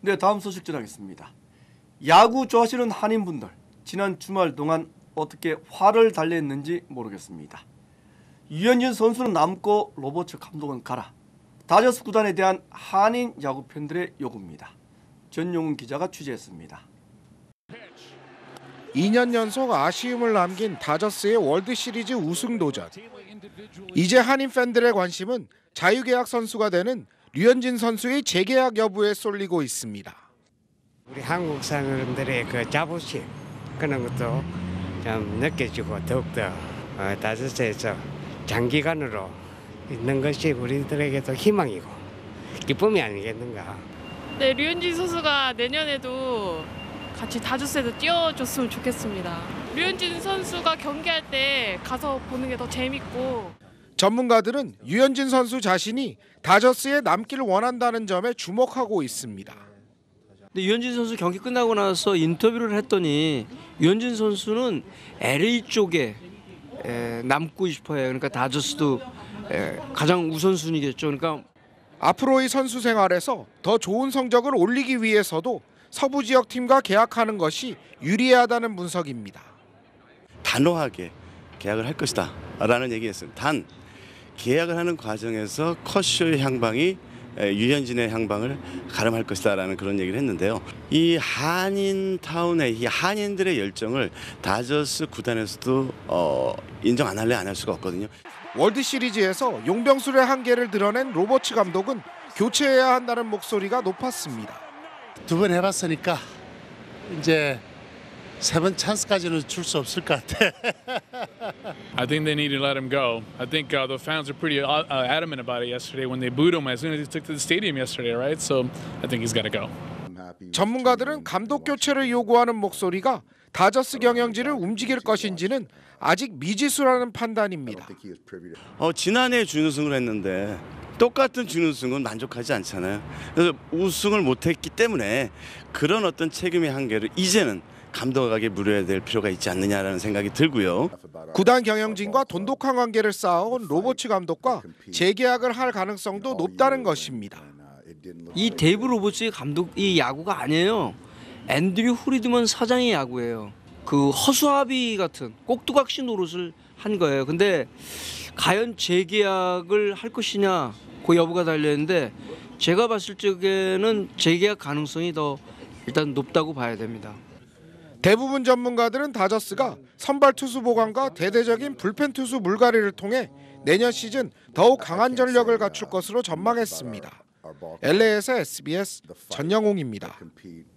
네, 다음 소식 전하겠습니다. 야구 좋아하시는 한인분들, 지난 주말 동안 어떻게 화를 달랬는지 모르겠습니다. 유현진 선수는 남고 로버츠 감독은 가라. 다저스 구단에 대한 한인 야구 팬들의 요구입니다. 전용훈 기자가 취재했습니다. 2년 연속 아쉬움을 남긴 다저스의 월드시리즈 우승 도전. 이제 한인 팬들의 관심은 자유계약 선수가 되는 류현진 선수의 재계약 여부에 쏠리고 있습니다. 우리 한국 사람들의 그 자부심 그런 것도 좀 느껴지고 더욱더 다저스에서 장기간으로 있는 것이 우리들에게도 희망이고 기쁨이 아니겠는가. 네, 류현진 선수가 내년에도 같이 다저스에도 뛰어줬으면 좋겠습니다. 류현진 선수가 경기할 때 가서 보는 게 더 재밌고. 전문가들은 류현진 선수 자신이 다저스에 남기를 원한다는 점에 주목하고 있습니다. 근데 류현진 선수 경기 끝나고 나서 인터뷰를 했더니 류현진 선수는 LA 쪽에 남고 싶어요. 그러니까 다저스도 가장 우선순위겠죠. 그러니까 앞으로의 선수 생활에서 더 좋은 성적을 올리기 위해서도 서부 지역 팀과 계약하는 것이 유리하다는 분석입니다. 단호하게 계약을 할 것이다 라는 얘기했어요. 단 계약을 하는 과정에서 커쇼의 향방이 유현진의 향방을 가름할 것이다 라는 그런 얘기를 했는데요. 이 한인타운의 이 한인들의 열정을 다저스 구단에서도 인정 안 할래 안 할 수가 없거든요. 월드시리즈에서 용병술의 한계를 드러낸 로버츠 감독은 교체해야 한다는 목소리가 높았습니다. 두 번 해봤으니까 이제 세 번 찬스까지는 줄 수 없을 것 같아. I think they need to let him go. I think the fans are pretty adamant about it yesterday when they booed him as soon as he took to the stadium yesterday, right? So I think he's got to go. 전문가들은 감독 교체를 요구하는 목소리가 다저스 경영진을 움직일 것인지는 아직 미지수라는 판단입니다. 지난해 준우승을 했는데 똑같은 준우승은 만족하지 않잖아요. 그래서 우승을 못했기 때문에 그런 어떤 책임의 한계를 이제는 감독에게 물어야 될 필요가 있지 않느냐라는 생각이 들고요. 구단 경영진과 돈독한 관계를 쌓아온 로버츠 감독과 재계약을 할 가능성도 높다는 것입니다. 이 데이브 로버츠 감독이 야구가 아니에요. 앤드류 후리드먼 사장의 야구예요. 그 허수아비 같은 꼭두각시 노릇을 한 거예요. 근데 과연 재계약을 할 것이냐 그 여부가 달려있는데 제가 봤을 적에는 재계약 가능성이 더 일단 높다고 봐야 됩니다. 대부분 전문가들은 다저스가 선발 투수 보강과 대대적인 불펜 투수 물갈이를 통해 내년 시즌 더욱 강한 전력을 갖출 것으로 전망했습니다. LA에서 SBS 전영웅입니다.